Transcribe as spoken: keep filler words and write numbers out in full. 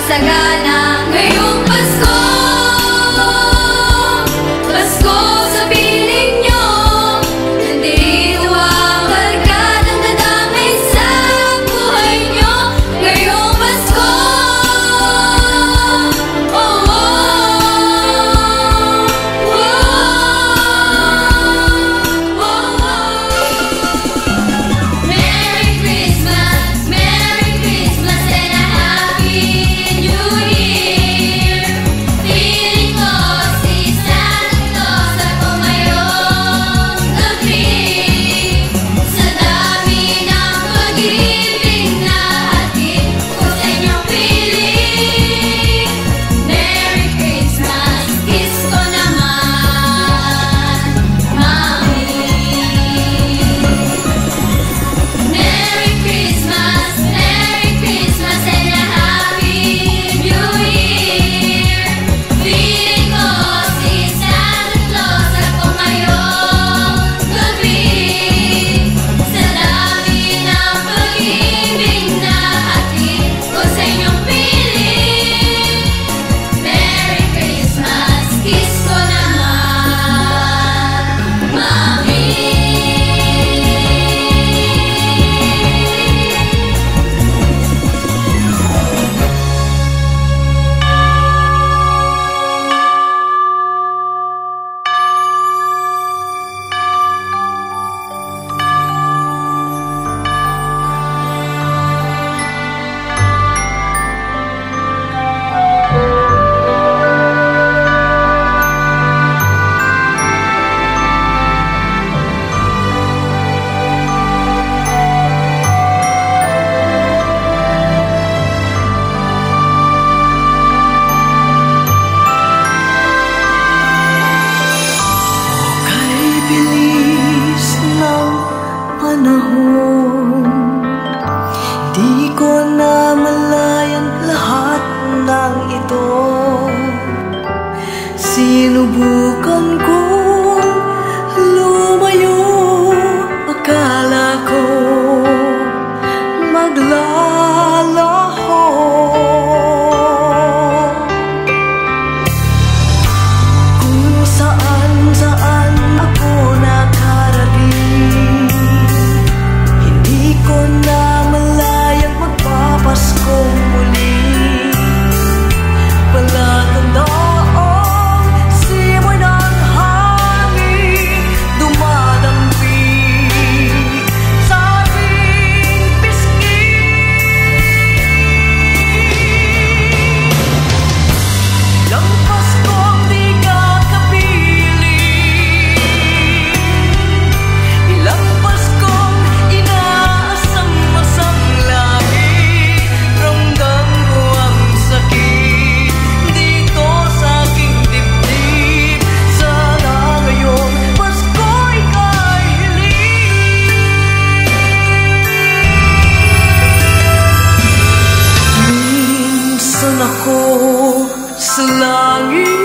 sagana ngayong Pasko. Pasko sa piling nyo, nandito ang barkadang dadamay sa buhay nyo ngayong Pasko. Oh, oh, oh, oh, oh. Merry Christmas, Merry Christmas and a Happy New Year. Feeling ko si Santa Claus ako ngayong gabi. Sa dami ng pag-ibig na hatid ko sa inyong piling. Merry Christmas, kiss ko naman, Mami. Merry Christmas, Merry Christmas and a Happy New Year. Feeling ko si Santa Claus ako ngayong gabi. Sa dami ng pag-ibig na hatid ko sa inyong piling. Merry Christmas, kiss ko naman, Mami. Kay bilis ng panahon, di ko na malayan lahat ng ito. Sinubukan kong lumayo, akala ko maglalaho. Kung saan-saan ako nakarating, hindi ko na malayang magpapaskong muli. Palatandaan, simoy ng hangin dumadampi sa ating pisngi. Ilang Paskong di ka kapiling, ilang Paskong inaasam-asam lagi. Ramdam ko ang sakit dito sa aking dibdib. Sana ngayong Pasko ika'y hiling. Minsan ako sa langit